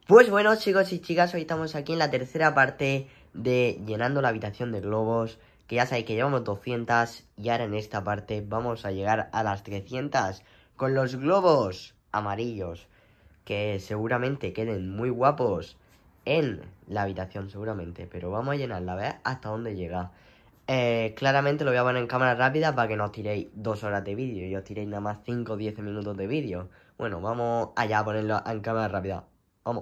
Pues bueno, chicos y chicas, hoy estamos aquí en la tercera parte de llenando la habitación de globos, que ya sabéis que llevamos 200 y ahora en esta parte vamos a llegar a las 300 con los globos amarillos, que seguramente queden muy guapos en la habitación seguramente, pero vamos a llenarla, a ver hasta dónde llega. Claramente lo voy a poner en cámara rápida para que no os tiréis 2 horas de vídeo y os tiréis nada más 5 o 10 minutos de vídeo. Bueno, vamos allá a ponerlo en cámara rápida. Vamos.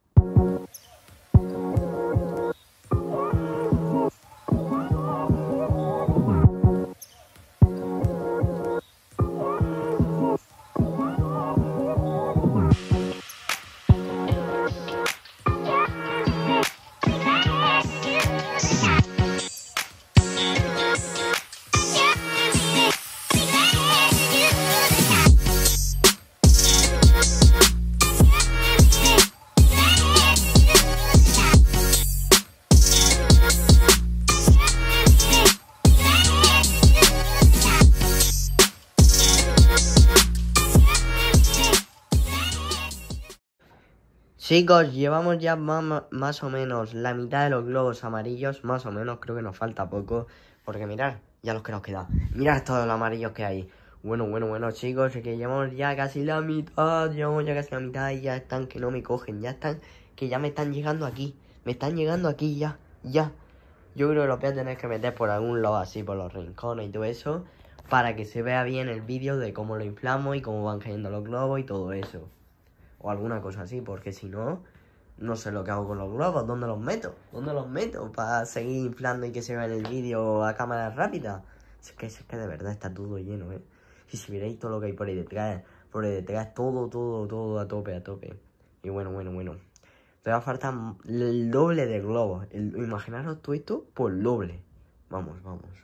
Chicos, llevamos ya más o menos la mitad de los globos amarillos, más o menos, creo que nos falta poco, porque mirad, ya los que nos queda, mirad todos los amarillos que hay. Bueno, chicos, es que llevamos ya casi la mitad, y ya están que no me cogen, ya están, que ya me están llegando aquí ya. Yo creo que los voy a tener que meter por algún lado así, por los rincones y todo eso, para que se vea bien el vídeo de cómo lo inflamos y cómo van cayendo los globos y todo eso. O alguna cosa así, porque si no, no sé lo que hago con los globos. ¿Dónde los meto? Para seguir inflando y que se vea en el vídeo a cámara rápida. Es que de verdad está todo lleno, ¿eh? Y si miráis todo lo que hay por ahí detrás, todo a tope. Y bueno. Todavía falta el doble de globos. Imaginaros todo esto por doble. Vamos.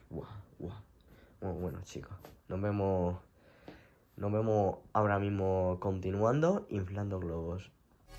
Bueno, chicos, nos vemos ahora mismo continuando inflando globos.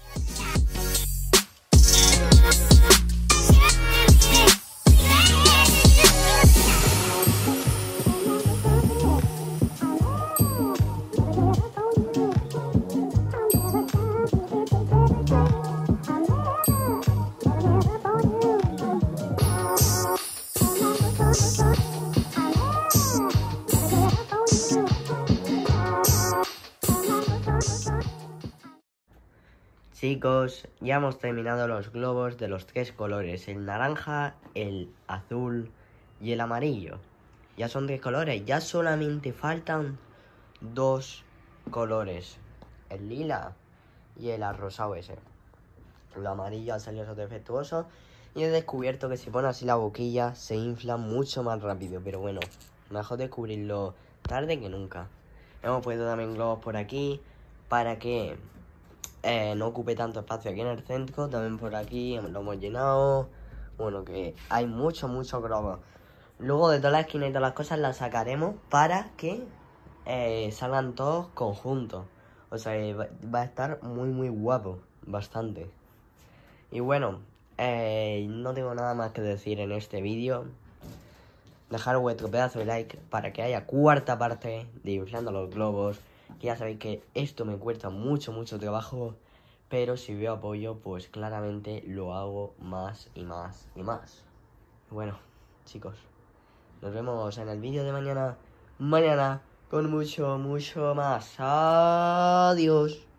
Chicos, ya hemos terminado los globos de los 3 colores, el naranja, el azul y el amarillo. Ya son 3 colores, ya solamente faltan 2 colores, el lila y el arrosado ese. El amarillo ha salido defectuoso y he descubierto que si pone así la boquilla se infla mucho más rápido, pero bueno, mejor descubrirlo tarde que nunca. Hemos puesto también globos por aquí para que no ocupe tanto espacio aquí en el centro. También por aquí lo hemos llenado. Bueno, que hay muchos globos. Luego de todas las esquinas y todas las cosas las sacaremos para que salgan todos conjuntos. O sea, va a estar muy guapo, bastante. Y bueno, no tengo nada más que decir en este vídeo. Dejar vuestro pedazo de like para que haya cuarta parte de inflando los globos. Que ya sabéis que esto me cuesta mucho trabajo, pero si veo apoyo, pues claramente lo hago más y más. Bueno, chicos, nos vemos en el vídeo de mañana con mucho más. Adiós.